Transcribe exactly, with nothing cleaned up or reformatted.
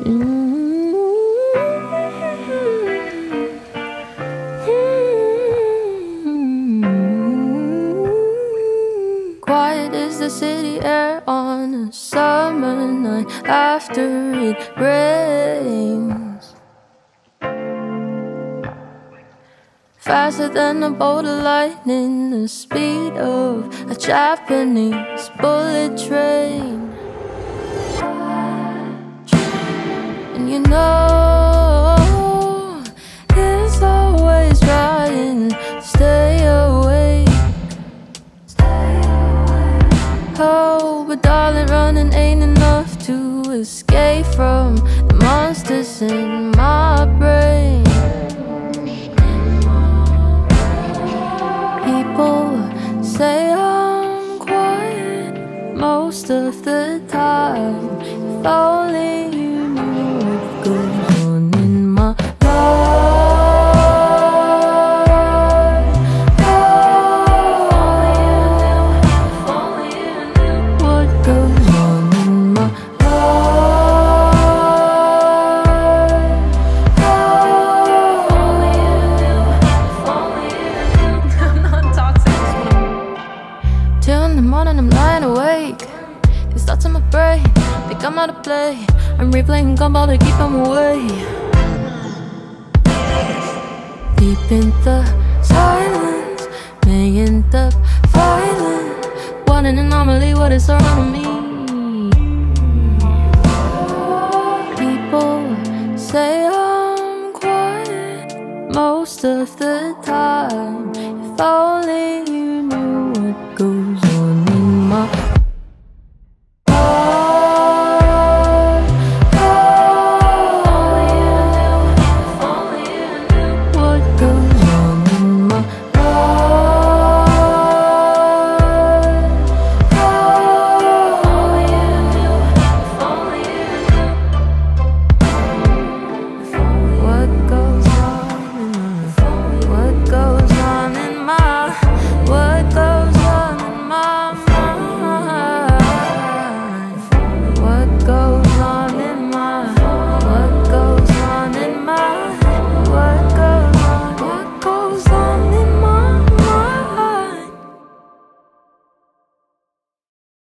Quiet is the city air on a summer night after it rains. Faster than a bolt of lightning, the speed of a Japanese bullet train. And you know it's always trying to stay awake. Oh, but darling, running ain't enough to escape from the monsters in my brain. People say I'm quiet most of the time. If only you knew what goes on in my life. If only you knew what goes on in my life. If only you knew, if only you knew. I'm not toxic. Till in the morning I'm lying awake. These thoughts in my brain, think I'm out of play. I'm replaying gumball to keep them away. Deep in the silence, may end up violent. What an anomaly, what is surrounding me. People say I'm quiet most of the time.